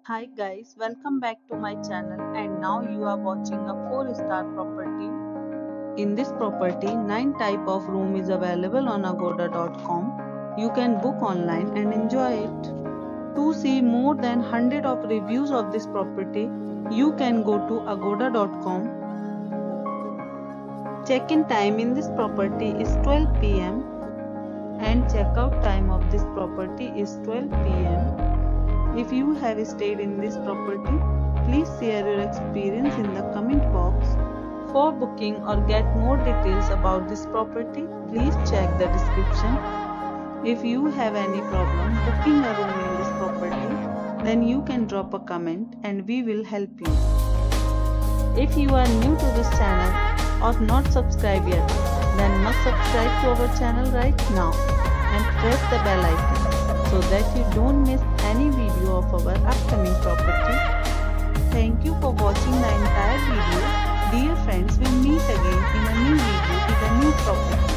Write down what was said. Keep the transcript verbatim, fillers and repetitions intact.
Hi guys, welcome back to my channel and now you are watching a four star property. In this property, nine type of room is available on agoda dot com. You can book online and enjoy it. To see more than one hundred of reviews of this property, you can go to agoda dot com. Check-in time in this property is twelve p m and check-out time of this property is twelve p m If you have stayed in this property, please share your experience in the comment box. For booking or get more details about this property, please check the description. If you have any problem booking a room in this property, then you can drop a comment and we will help you. If you are new to this channel or not subscribed yet, then must subscribe to our channel right now and press the bell icon so that you don't miss any video of our upcoming property. Thank you for watching the entire video. Dear friends, we'll meet again in a new video with a new property.